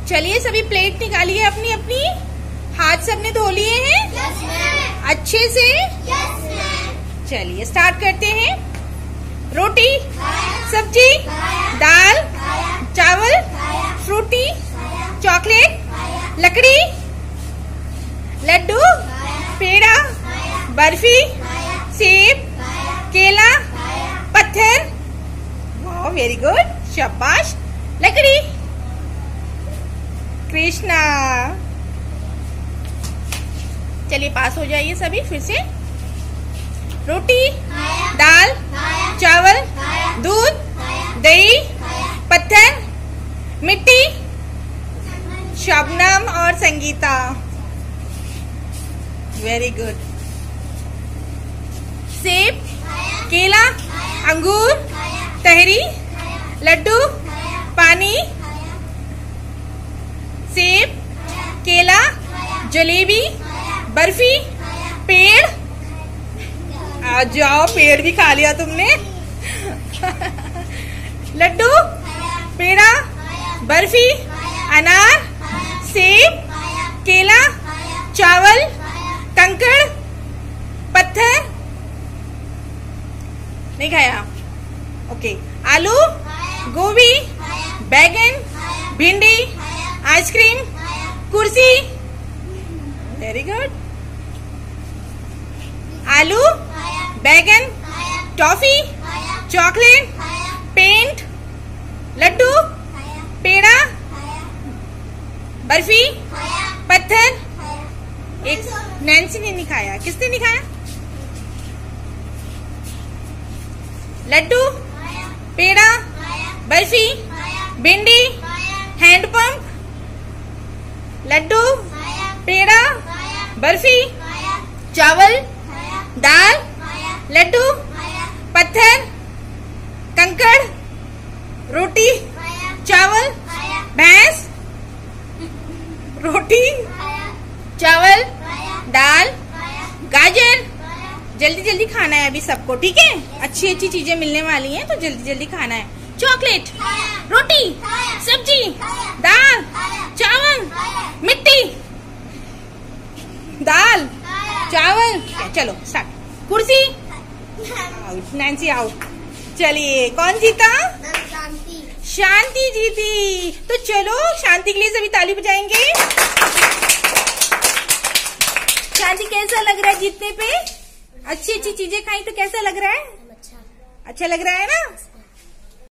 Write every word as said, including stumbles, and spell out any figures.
चलिए सभी प्लेट निकालिए अपनी अपनी। हाथ सबने धो लिए हैं? yes, अच्छे से। yes, चलिए स्टार्ट करते हैं। रोटी, सब्जी, दाल, चावल, फ्रूटी, चॉकलेट, लकड़ी, लड्डू, पेड़ा, बर्फी, सेब, केला, पत्थर। वाह, वेरी गुड, शाबाश। लकड़ी, कृष्णा। चलिए पास हो जाइए सभी फिर से। रोटी, दाल, चावल, दूध, दही, पत्थर, मिट्टी, शबनम और संगीता। Very good. सेब, केला, अंगूर, तहरी, लड्डू, पानी, सेब, केला, जलेबी, बर्फी, पेड़। आ जाओ, पेड़ भी खा लिया तुमने। लड्डू, पेड़ा, बर्फी, अनार, सेब, केला, चावल, कंकड़, पत्थर। नहीं खाया? ओके। आलू, गोभी, बैगन, भिंडी, आइसक्रीम, कुर्सी। Very good. आलू, बैगन, toffee, chocolate, paint, laddu, peda, barfi, पत्थर। एक नैन्सी ने नहीं खाया। किसने नहीं खाया? लड्डू, पेड़ा, बर्फी, भिंडी, हैंडपंप, लड्डू, पेड़ा, बर्फी, चावल, दाल, लड्डू, पत्थर, कंकड़, रोटी, चावल, भैंस, रोटी, चावल, दाल, गाजर। जल्दी जल्दी खाना है अभी सबको, ठीक है? अच्छी अच्छी चीजें मिलने वाली हैं तो जल्दी जल्दी खाना है। चॉकलेट, रोटी, सब्जी, दाल, चावल, मिट्टी, दाल, चावल। चलो स्टार्ट। कुर्सी, आउट। Nancy out. चलिए कौन जीता? शांति। शांति जीती। तो चलो शांति के लिए सभी ताली बजाएंगे। शांति कैसा लग रहा है जीतने पे? अच्छी अच्छी चीजें खाई तो कैसा लग रहा है? अच्छा अच्छा लग रहा है ना?